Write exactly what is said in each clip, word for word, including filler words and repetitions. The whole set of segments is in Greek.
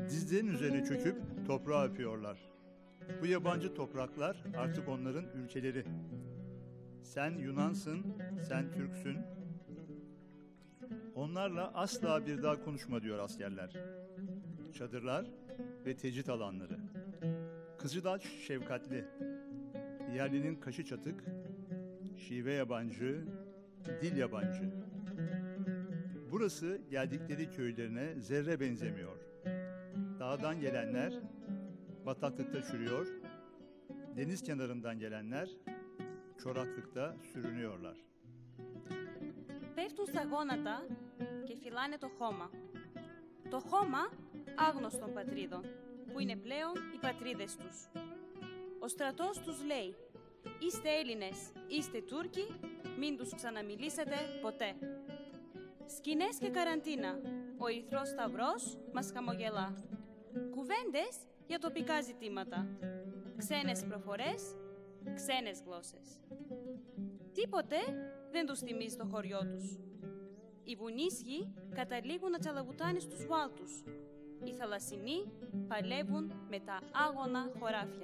Dizlerinin üzerine çöküp toprağı öpüyorlar. Bu yabancı topraklar artık onların ülkeleri. Sen Yunansın, sen Türksün. Onlarla asla bir daha konuşma diyor askerler. Çadırlar ve tecrit alanları. Kızılaç şefkatli. Yerlinin kaşı çatık, şive yabancı, dil yabancı. Burası geldikleri köylerine zerre benzemiyor. Dağdan gelenler bataklıkta çürüyor, deniz kenarından gelenler çoraklıkta sürünüyorlar. Πέφτουν στα γόνατα και φυλάνε το χώμα. Το χώμα άγνωστων πατρίδων, που είναι πλέον οι πατρίδες τους. Ο στρατός τους λέει, είστε Έλληνες, είστε Τούρκοι, μην τους ξαναμιλήσετε ποτέ. Σκηνές και καραντίνα, ο Ερυθρός Σταυρός μας χαμογελά. Κουβέντες για τοπικά ζητήματα, ξένες προφορές, ξένες γλώσσες. Τίποτε δεν τους θυμίζει το χωριό τους. Οι βουνίσχοι καταλήγουν να τσαλαγουτάνε στους βάλτους. Οι θαλασσινοί παλεύουν με τα άγωνα χωράφια.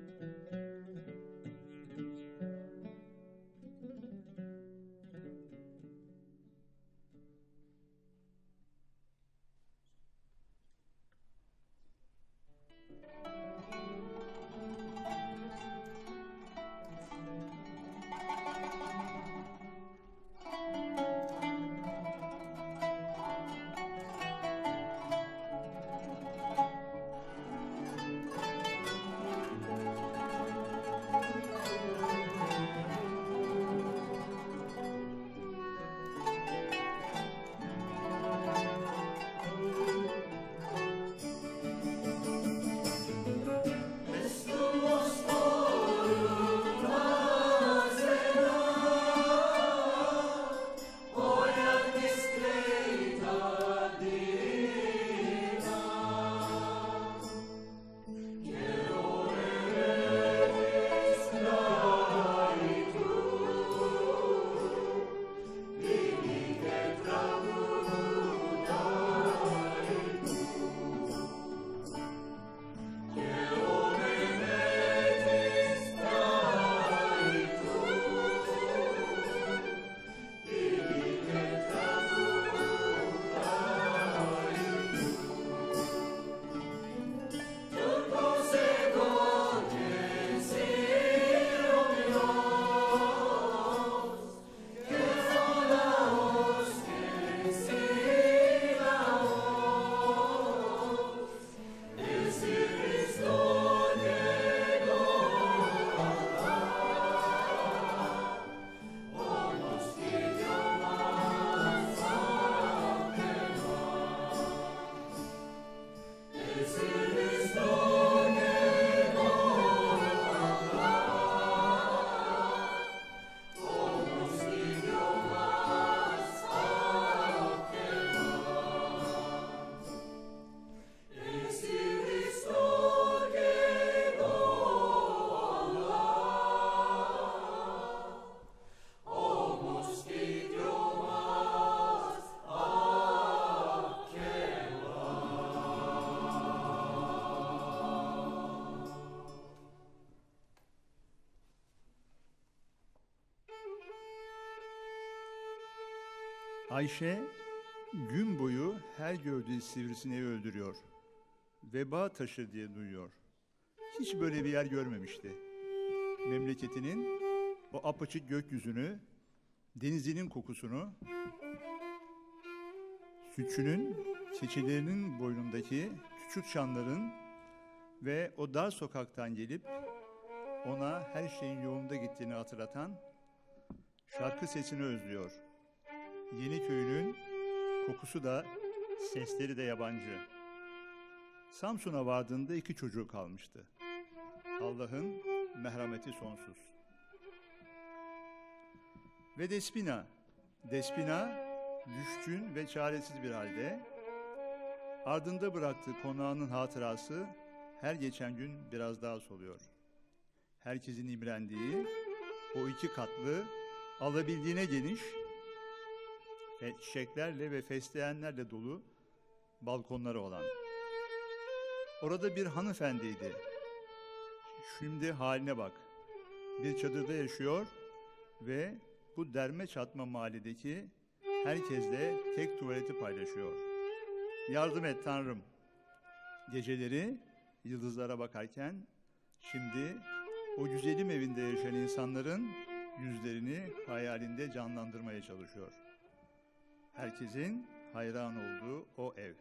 Ayşe gün boyu her gördüğü sivrisineği öldürüyor. Veba taşır diye duyuyor. Hiç böyle bir yer görmemişti. Memleketinin o apaçık gökyüzünü, denizinin kokusunu, sütçünün, keçilerinin boynundaki küçük çanların ve o dar sokaktan gelip ona her şeyin yolunda gittiğini hatırlatan şarkı sesini özlüyor. Yeniköy'ünün kokusu da, sesleri de yabancı. Samsun'a vardığında iki çocuğu kalmıştı. Allah'ın merhameti sonsuz. Ve Despina, Despina düşkün ve çaresiz bir halde, ardında bıraktığı konağının hatırası her geçen gün biraz daha soluyor. Herkesin imrendiği o iki katlı, alabildiğine geniş ve çiçeklerle ve fesleğenlerle dolu balkonları olan. Orada bir hanımefendiydi. Şimdi haline bak. Bir çadırda yaşıyor ve bu derme çatma mahalledeki herkesle tek tuvaleti paylaşıyor. Yardım et Tanrım. Geceleri yıldızlara bakarken şimdi o güzelim evinde yaşayan insanların yüzlerini hayalinde canlandırmaya çalışıyor. Herkesin hayran olduğu o ev.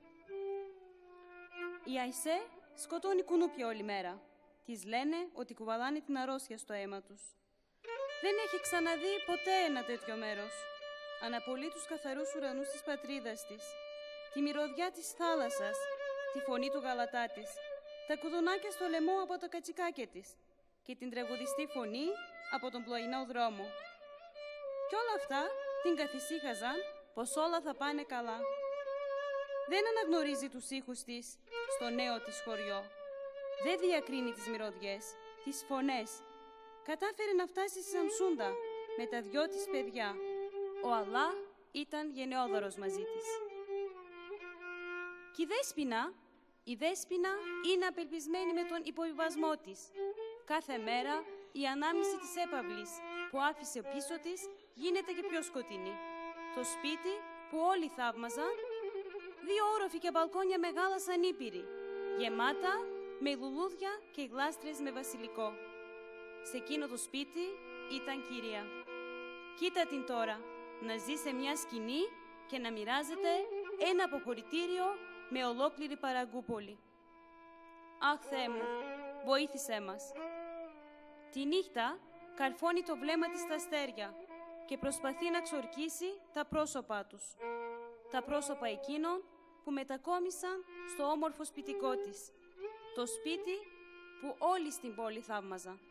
Η Αϊσέ σκοτώνει κουνούπια όλη μέρα. Της λένε ότι κουβαλάνε την αρρώστια στο αίμα τους. Δεν έχει ξαναδεί ποτέ ένα τέτοιο μέρος. Αναπολύει τους καθαρούς ουρανούς της πατρίδας της, τη μυρωδιά της θάλασσας, τη φωνή του γαλατά της, τα κουδουνάκια στο λαιμό από τα κατσικάκια της και την τραγουδιστή φωνή από τον πλοϊνό δρόμο. Κι όλα αυτά την καθησύχαζαν πως όλα θα πάνε καλά. Δεν αναγνωρίζει τους ήχους της στο νέο της χωριό. Δεν διακρίνει τις μυρωδιές, τις φωνές. Κατάφερε να φτάσει στη Σαμσούντα με τα δυο της παιδιά. Ο Αλλάχ ήταν γενναιόδωρος μαζί της. Και η Δέσποινα, η Δέσποινα είναι απελπισμένη με τον υποβιβασμό της. Κάθε μέρα η ανάμνηση της έπαυλης που άφησε πίσω της γίνεται και πιο σκοτεινή. Το σπίτι που όλοι θαύμαζαν, δύο όροφοι και μπαλκόνια μεγάλα σαν ύπηροι, γεμάτα με λουλούδια και γλάστρες με βασιλικό. Σε εκείνο το σπίτι ήταν κυρία. Κοίτα την τώρα, να ζει σε μια σκηνή και να μοιράζεται ένα αποχωρητήριο με ολόκληρη Παραγκούπολη. Αχ, Θεέ μου, βοήθησέ μας. Τη νύχτα καρφώνει το βλέμμα της στα αστέρια και προσπαθεί να ξορκίσει τα πρόσωπά τους. Τα πρόσωπα εκείνων που μετακόμισαν στο όμορφο σπιτικό της. Το σπίτι που όλοι στην πόλη θαύμαζαν.